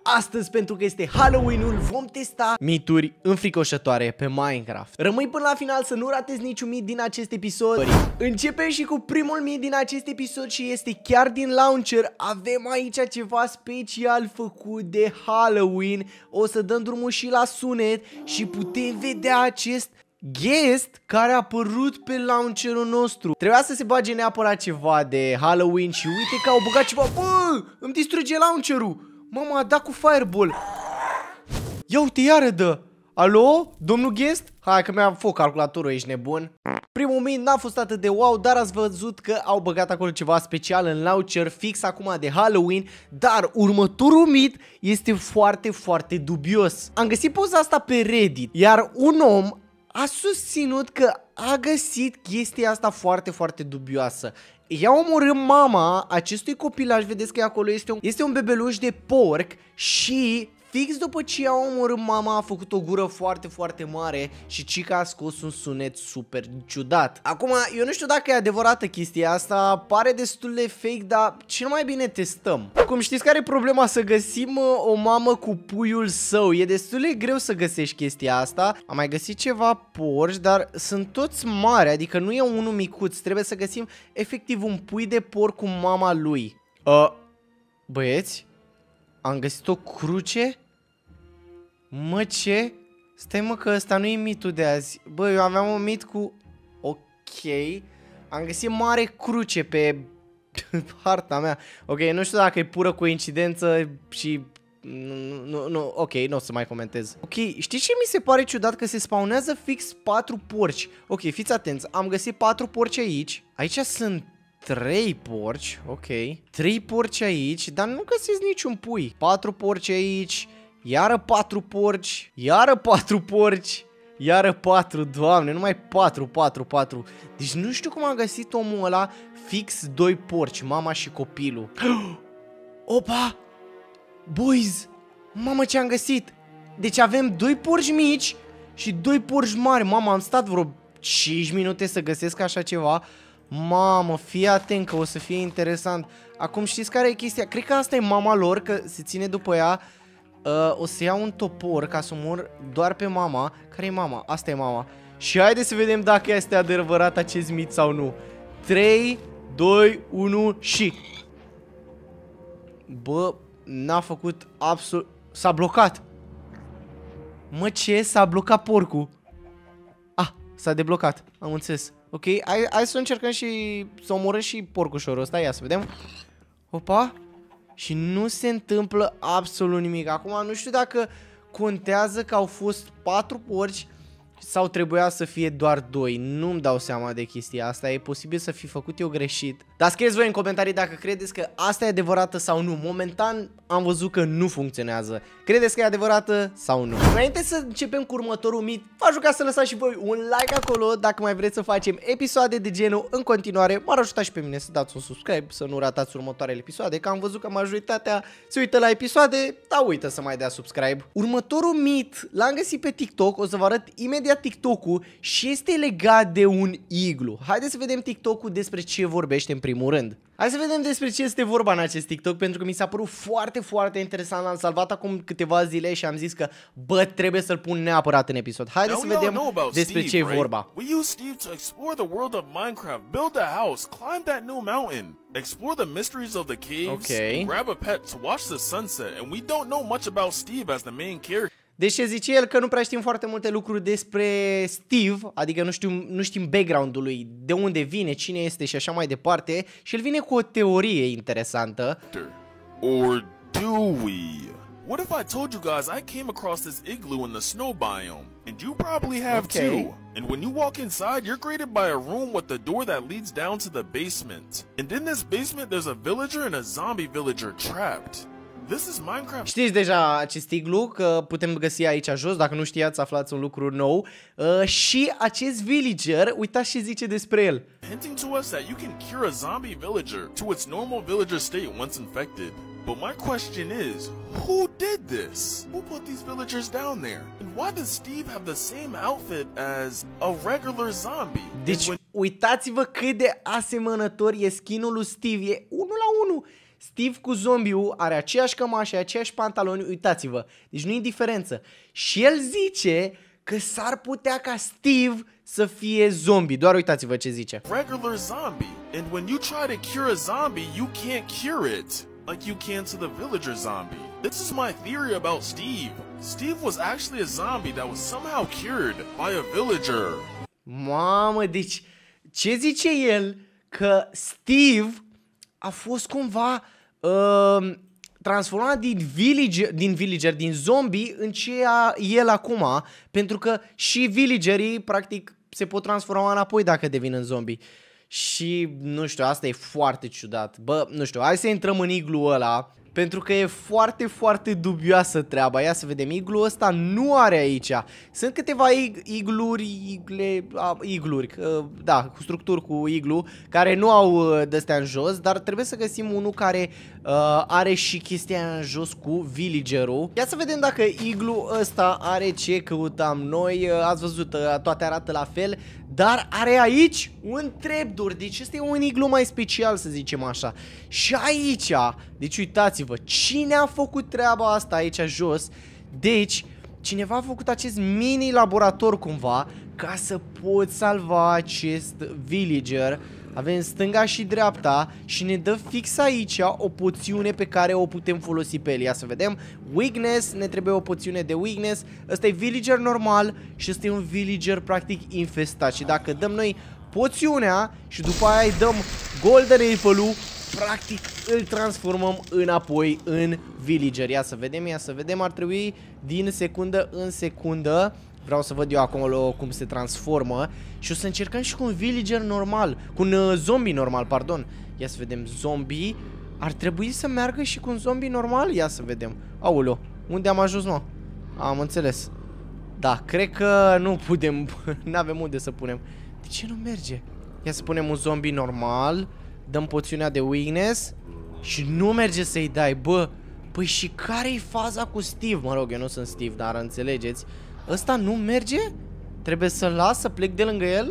astăzi, pentru că este Halloween-ul, vom testa mituri înfricoșătoare pe Minecraft. Rămâi până la final să nu ratezi niciun mit din acest episod. Începem și cu primul mit din acest episod și este chiar din launcher. Avem aici ceva special făcut de Halloween. O să dăm drumul și la sunet și putem vedea acest guest care a apărut pe launcherul nostru. Trebuia să se bage neapărat ceva de Halloween și uite că au băgat ceva. Bă, îmi distruge launcherul. Mama, a dat cu fireball. Ia uite, iară dă. Alo, domnul guest? Hai că mi-a fost calculatorul, ești nebun. Primul mint n-a fost atât de wow, dar ați văzut că au băgat acolo ceva special în launcher fix acum de Halloween. Dar următorul mit este foarte, foarte dubios. Am găsit poza asta pe Reddit, iar un om a susținut că a găsit chestia asta foarte, foarte dubioasă. I-a omorât mama acestui copilaj, vedeți că acolo este un bebeluș de porc și fix după ce i-a omorât mama a făcut o gură foarte, foarte mare și cica a scos un sunet super ciudat. Acum, eu nu știu dacă e adevărată chestia asta, pare destul de fake, dar cel mai bine testăm. Cum știți care e problema să găsim o mamă cu puiul său? E destul de greu să găsești chestia asta. Am mai găsit ceva porci, dar sunt toți mari, adică nu e unul micuț. Trebuie să găsim efectiv un pui de porc cu mama lui. Băieți, am găsit o cruce? Mă, ce? Stai mă că ăsta nu e mitul de azi. Bă, eu aveam un mit cu... Ok. Am găsit mare cruce pe harta mea. Ok, nu știu dacă e pură coincidență și... Nu, ok, nu o să mai comentez. Ok, știi ce mi se pare ciudat? Că se spawnează fix 4 porci. Ok, fiți atenți, am găsit 4 porci aici. Aici sunt 3 porci, ok. 3 porci aici, dar nu găsesc niciun pui. 4 porci aici. Iară 4 porci, iară 4 porci, iară 4, doamne, numai 4. Deci nu știu cum a găsit omul ăla fix 2 porci, mama și copilul. Opa! Boys! Mamă, ce am găsit! Deci avem 2 porci mici și 2 porci mari. Mama, am stat vreo 5 minute să găsesc așa ceva. Mamă, fii atent că o să fie interesant. Acum știți care e chestia? Cred că asta e mama lor, că se ține după ea. O să iau un topor ca să omor doar pe mama. Care e mama? Asta e mama. Și haideți să vedem dacă este adevărat acest mit sau nu. 3, 2, 1 și... Bă, n-a făcut absolut... S-a blocat. Mă, ce? S-a blocat porcul. Ah, s-a deblocat. Am înțeles. Ok, hai să încercăm și să omorâm și porcușorul ăsta. Ia să vedem. Opa. Și nu se întâmplă absolut nimic. Acum nu știu dacă contează că au fost 4 porci sau trebuia să fie doar 2. Nu-mi dau seama de chestia asta. E posibil să fi făcut eu greșit. Dar scrieți voi în comentarii dacă credeți că asta e adevărată sau nu. Momentan am văzut că nu funcționează. Credeți că e adevărată sau nu? Înainte să începem cu următorul mit, v-aș ruga să lăsați și voi un like acolo dacă mai vreți să facem episoade de genul în continuare. M-ar ajuta și pe mine să dați un subscribe, să nu ratați următoarele episoade, că am văzut că majoritatea se uită la episoade, dar uită să mai dea subscribe. Următorul mit l-am găsit pe TikTok, o să vă arăt imediat TikTok-ul și este legat de un iglu. Haideți să vedem TikTok-ul despre ce vorbește în primul rând. Hai să vedem despre ce este vorba în acest TikTok, pentru că mi s-a părut foarte, foarte interesant. L-am salvat acum câteva zile și am zis că, bă, trebuie să-l pun neapărat în episod. Haideți să vedem despre ce e vorba. We use Steve to explore the world of Minecraft, build a house, climb that new mountain, explore the mysteries of the caves, and grab a pet to watch the sunset, and we don't know much about Steve as the main character. Deci ce zice el că nu prea știm foarte multe lucruri despre Steve, adică nu știm background-ul lui, de unde vine, cine este și așa mai departe, și el vine cu o teorie interesantă. Or do we? What if I told you guys I came across this igloo in the snow biome, and you probably have too. And when you walk inside, you're greeted by a room with a door that leads down to the basement. And in this basement there's a villager and a zombie villager trapped. This is Minecraft. Știți deja acest iglu, că putem găsi aici jos, dacă nu știați, aflați un lucru nou. Și acest villager, uitați ce zice despre el. Hinting to us that you can cure a zombie villager to its normal villager state once infected. But my question is, who did this? Who put these villagers down there? And why does Steve have the same outfit as a regular zombie? Deci, uitați-vă cât de asemănător e skin-ul lui Steve, e 1 la 1. Steve cu zombiul are aceeași cămașă, aceeași pantaloni, uitați-vă. Deci nu e diferență. Și el zice că s-ar putea ca Steve să fie zombie. Doar uitați-vă ce zice. Regular zombie. And when you try to cure a zombie, you can't cure it like you can to the villager zombie. This is my theory about Steve. Steve was actually a zombie that was somehow cured by a villager. Mamă, deci ce zice el? Că Steve a fost cumva transformat din zombie în ce el acum, pentru că și villagerii practic se pot transforma înapoi dacă devin în zombie. Și nu știu, asta e foarte ciudat. Bă, nu știu, hai să intrăm în iglu ăla, pentru că e foarte, foarte dubioasă treaba. Ia să vedem, iglu ăsta nu are aici. Sunt câteva igluri, da, cu structuri cu iglu, care nu au de-astea în jos, dar trebuie să găsim unul care are și chestia în jos cu villagerul. Ia să vedem dacă iglu ăsta are ce căutam noi. Ați văzut, toate arată la fel, dar are aici un trapdoor. Deci este un iglu mai special, să zicem așa. Și aici, deci uitați-vă, cine a făcut treaba asta aici jos? Deci, cineva a făcut acest mini laborator cumva ca să poți salva acest villager. Avem stânga și dreapta și ne dă fix aici o poțiune pe care o putem folosi pe el. Ia să vedem. Weakness, ne trebuie o poțiune de weakness. Ăsta e villager normal și ăsta e un villager practic infestat. Și dacă dăm noi poțiunea și după aia îi dăm golden apple-ul, practic îl transformăm înapoi în villager. Ia să vedem, ar trebui din secundă în secundă. Vreau să văd eu acolo cum se transformă. Și o să încercăm și cu un villager normal, cu un zombie normal, pardon. Ia să vedem, zombie. Ar trebui să meargă și cu un zombie normal? Ia să vedem. Aoleo, unde am ajuns, mă? Am înțeles. Da, cred că nu putem. N-avem unde să punem. De ce nu merge? Ia să punem un zombie normal. Dăm poțiunea de weakness. Și nu merge să-i dai, bă. Păi și care-i faza cu Steve? Mă rog, eu nu sunt Steve, dar înțelegeți. Ăsta nu merge? Trebuie să-l las, să plec de lângă el?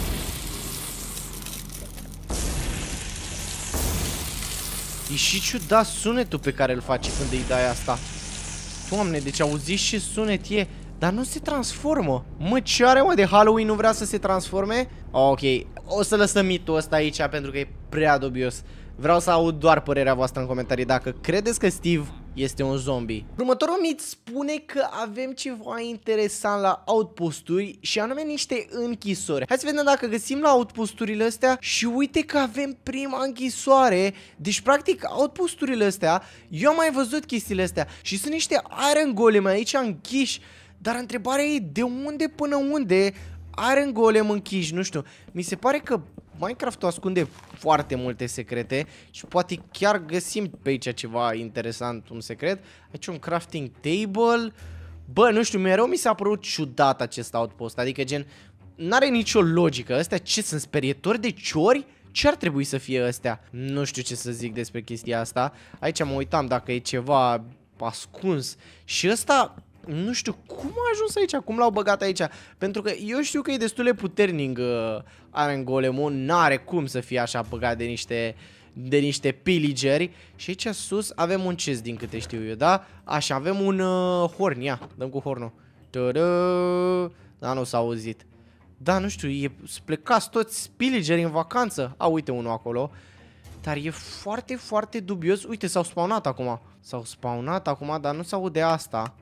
E și ciudat sunetul pe care îl face când îi dai asta. Doamne, deci auziți ce sunet e. Dar nu se transformă. Mă, ce are, mă, de Halloween nu vrea să se transforme? Ok, o să lăsăm mitul ăsta aici pentru că e prea dubios. Vreau să aud doar părerea voastră în comentarii dacă credeți că Steve este un zombie. Următorul mit spune că avem ceva interesant la outposturi și anume niște închisori. Hai să vedem dacă găsim la outposturile astea și uite că avem prima închisoare. Deci practic outposturile astea, eu am mai văzut chestiile astea și sunt niște iron golem aici închiși. Dar întrebarea e de unde până unde Iron Golem închiși, nu știu. Mi se pare că Minecraft-ul ascunde foarte multe secrete și poate chiar găsim pe aici ceva interesant, un secret. Aici un crafting table. Bă, nu știu, mereu mi s-a părut ciudat acest outpost, adică gen, n-are nicio logică. Astea ce sunt, sperietori de ciori? Ce ar trebui să fie astea? Nu știu ce să zic despre chestia asta. Aici mă uitam dacă e ceva ascuns. Și ăsta, nu știu cum a ajuns aici, cum l-au băgat aici. Pentru că eu știu că e destul de puternic Iron Golem-ul. N-are cum să fie așa băgat de niște pillageri. Și aici sus avem un chest din câte știu eu, da? Așa, avem un horn, ia, dăm cu hornul. Da, nu s-a auzit. Da, nu știu, plecați toți pillageri în vacanță. A, uite unul acolo. Dar e foarte, foarte dubios. Uite, s-au spawnat acum. S-au spawnat acum, dar nu se aude asta.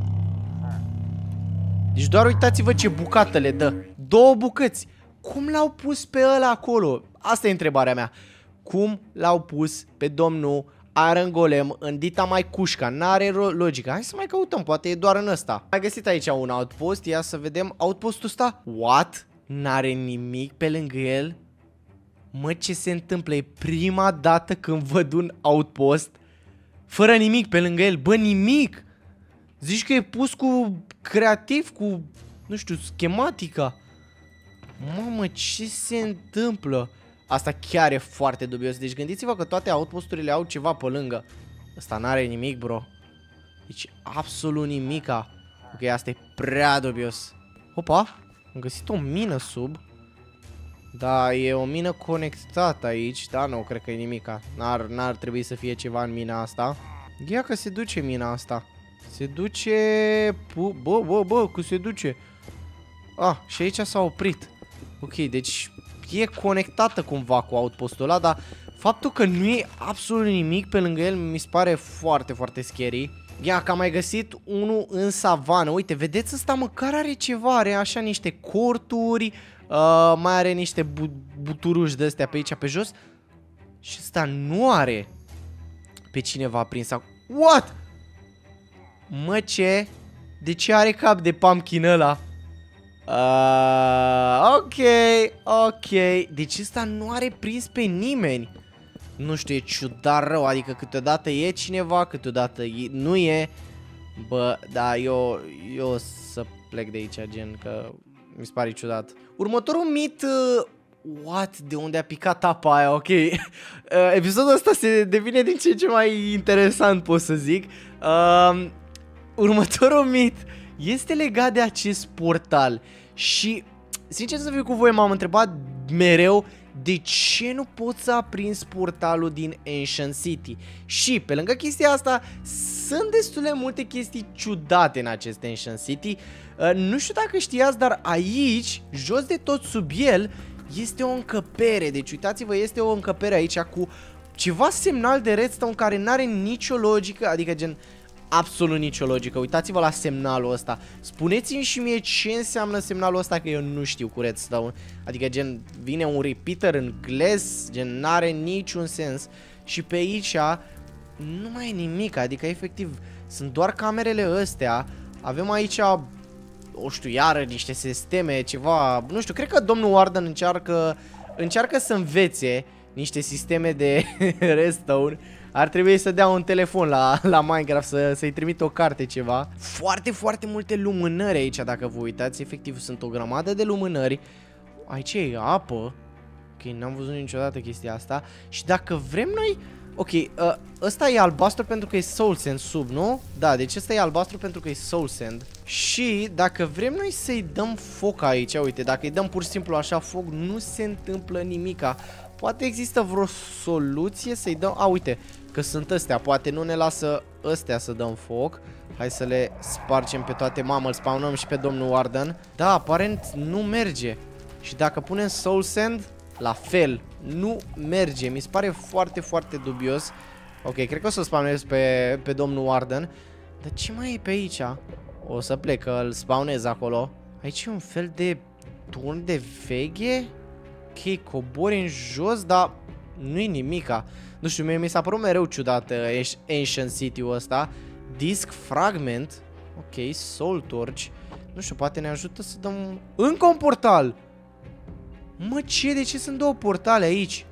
Deci doar uitați-vă ce bucată le dă. 2 bucăți. Cum l-au pus pe ăla acolo? Asta e întrebarea mea. Cum l-au pus pe domnul Iron Golem în dita mai cușca? N-are logică. Hai să mai căutăm, poate e doar în ăsta. Am găsit aici un outpost. Ia să vedem. Outpostul ăsta? What? N-are nimic pe lângă el? Mă, ce se întâmplă? E prima dată când văd un outpost fără nimic pe lângă el. Bă, nimic! Zici că e pus cu creativ, cu, nu știu, schematica. Mamă, ce se întâmplă? Asta chiar e foarte dubios. Deci gândiți-vă că toate outposturile au ceva pe lângă. Ăsta n-are nimic, bro. Deci absolut nimica. Ok, asta e prea dubios. Opa, am găsit o mină sub. Da, e o mină conectată aici. Da, nu, cred că e nimica. N-ar trebui să fie ceva în mina asta. Ia că se duce mina asta. Se duce... Bă, că se duce. Ah, și aici s-a oprit. Ok, deci e conectată cumva cu outpostul ăla, dar faptul că nu e absolut nimic pe lângă el mi se pare foarte, foarte scary. Ia că am mai găsit unul în savană. Uite, vedeți, ăsta măcar are ceva. Are așa niște corturi, mai are niște buturuși de-astea pe aici, pe jos. Și ăsta nu are pe cineva prins. What? Mă, ce? De ce are cap de pumpkin ăla? Ok. Deci ăsta nu are prins pe nimeni. Nu știu, e ciudat rău. Adică câteodată e cineva, câteodată nu e. Bă, da, eu o să plec de aici, gen, că mi se pare ciudat. Următorul mit... What? De unde a picat apa aia? Ok. Episodul ăsta se devine din ce în ce mai interesant, pot să zic. Următorul mit este legat de acest portal. Și, sincer să fiu cu voi, m-am întrebat mereu de ce nu pot să aprins portalul din Ancient City. Și, pe lângă chestia asta, sunt destule multe chestii ciudate în acest Ancient City. Nu știu dacă știați, dar aici, jos de tot sub el, este o încăpere. Deci, uitați-vă, este o încăpere aici cu ceva semnal de redstone care n-are nicio logică, adică gen... absolut nicio logică. Uitați-vă la semnalul ăsta. Spuneți-mi și mie ce înseamnă semnalul ăsta, că eu nu știu cu redstone. Adică gen vine un repeater în glass, gen n-are niciun sens. Și pe aici nu mai e nimic. Adică efectiv sunt doar camerele astea. Avem aici, o știu, iară niște sisteme, ceva, nu știu, cred că domnul Warden încearcă să învețe niște sisteme de redstone. Ar trebui să dea un telefon la Minecraft, să-i trimit o carte, ceva. Foarte, foarte multe lumânări aici, dacă vă uitați. Efectiv, sunt o grămadă de lumânări. Aici e apă. Ok, n-am văzut niciodată chestia asta. Și dacă vrem noi... Ok, ăsta e albastru pentru că e Soul Sand sub, nu? Da, deci ăsta e albastru pentru că e Soul Sand. Și dacă vrem noi să-i dăm foc aici, uite, dacă îi dăm pur și simplu așa foc, nu se întâmplă nimica. Poate există vreo soluție să-i dăm... A, uite, că sunt astea, poate nu ne lasă astea să dăm foc. Hai să le spargem pe toate. Mamă, îl spawnăm și pe domnul Warden. Da, aparent nu merge. Și dacă punem Soul Sand, la fel, nu merge. Mi se pare foarte, foarte dubios. Ok, cred că o să spawnez pe domnul Warden. Dar ce mai e pe aici? O să plec, că îl spawnez acolo. Aici e un fel de turn de veghe. Ok, cobori în jos, dar nu-i nimica. Nu știu, mie mi s-a părut mereu ciudat Ancient City-ul ăsta. Disc Fragment. Ok, Soul Torch. Nu știu, poate ne ajută să dăm... Încă un portal! Mă, ce? De ce sunt două portale aici?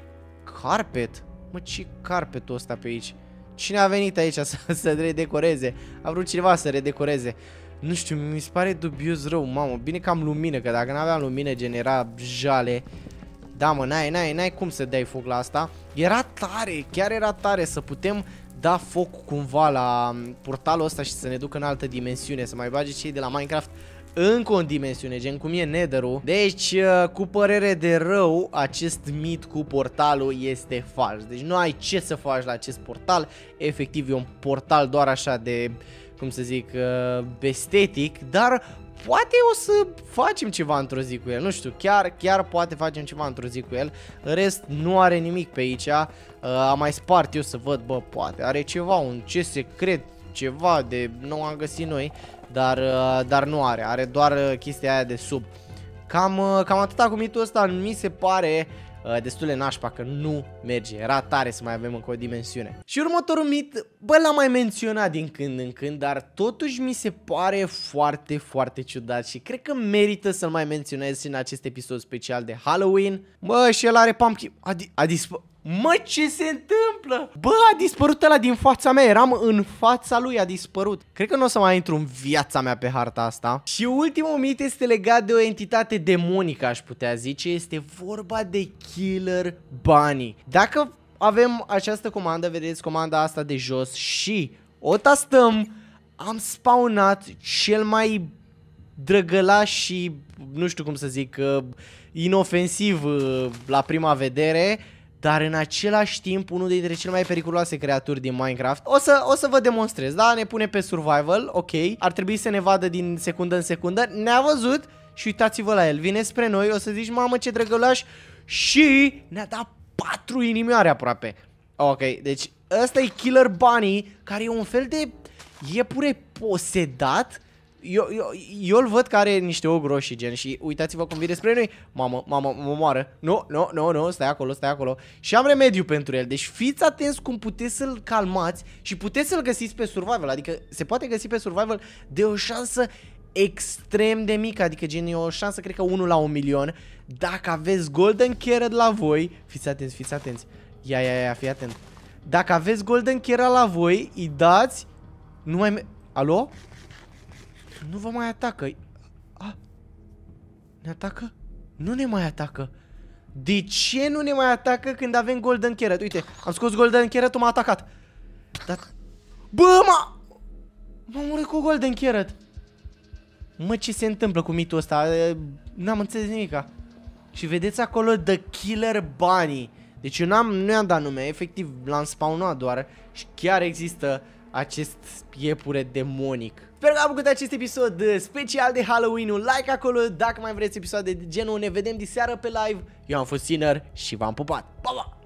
Carpet? Mă, ce carpetul ăsta pe aici? Cine a venit aici să redecoreze? A vrut cineva să redecoreze. Nu știu, mi se pare dubios rău, mamă. Bine că am lumină, că dacă n-aveam lumină, genera jale. Da, mă, n-ai cum să dai foc la asta. Era tare, chiar era tare să putem da foc cumva la portalul ăsta și să ne ducă în altă dimensiune. Să mai bage cei de la Minecraft încă o dimensiune, gen cum e Nether-ul. Deci, cu părere de rău, acest mit cu portalul este fals. Deci nu ai ce să faci la acest portal. Efectiv, e un portal doar așa de, cum să zic, estetic, dar poate o să facem ceva într-o zi cu el. Nu știu, chiar poate facem ceva într-o zi cu el. În rest, nu are nimic pe aici. Am mai spart eu să văd, bă, poate are ceva, un ce secret, ceva de nu am găsit noi. Dar nu are, are doar chestia aia de sub. Cam atâta cu mitul ăsta. Mi se pare destul de nașpa, că nu merge. Era tare să mai avem încă o dimensiune. Și următorul mit, bă, l-am mai menționat din când în când, dar totuși mi se pare foarte, foarte ciudat și cred că merită să-l mai menționez și în acest episod special de Halloween. Bă, și el are pumpkin. A dispărut. Mă, ce se întâmplă? Bă, a dispărut ăla din fața mea. Eram în fața lui, a dispărut. Cred că nu o să mai intru în viața mea pe harta asta. Și ultimul mit este legat de o entitate demonică, aș putea zice. Este vorba de Killer Bunny. Dacă avem această comandă, vedeți comanda asta de jos, și o tastăm, am spawnat cel mai drăgălaș și, nu știu cum să zic, inofensiv la prima vedere, dar în același timp unul dintre cele mai periculoase creaturi din Minecraft. O să vă demonstrez, da? Ne pune pe survival, ok. Ar trebui să ne vadă din secundă în secundă. Ne-a văzut și uitați-vă la el. Vine spre noi, o să zici, mamă ce drăgălaș. Și ne-a dat 4 inimioare aproape. Ok, deci ăsta e Killer Bunny, care e un fel de iepure posedat. Eu îl văd că are niște ochi roșii, gen, și uitați-vă cum vine spre noi. Mamă, mă moară. Nu, stai acolo. Și am remediu pentru el. Deci fiți atenți cum puteți să-l calmați și puteți să-l găsiți pe survival. Adică se poate găsi pe survival de o șansă extrem de mică. Adică gen e o șansă, cred că 1 la 1.000.000. Dacă aveți Golden Carrot la voi, fiți atenți. Ia, fii atent. Dacă aveți Golden Carrot la voi, îi dați. Nu mai... Alo? Nu vă mai atacă. Ne atacă? Nu ne mai atacă. De ce nu ne mai atacă când avem Golden Carrot? Uite, am scos Golden Carrot, m-a atacat. Dar... Bă, m-a murit cu Golden Carrot. Mă, ce se întâmplă cu mitul ăsta? N-am înțeles nimica. Și vedeți acolo The Killer Bunny. Deci eu nu i-am dat nume, efectiv l-am spawnat doar. Și chiar există acest iepure demonic. Sper că am făcut acest episod special de Halloween. Un like acolo dacă mai vreți episoade de genul. Ne vedem diseară pe live. Eu am fost Sinner și v-am pupat. Pa, pa!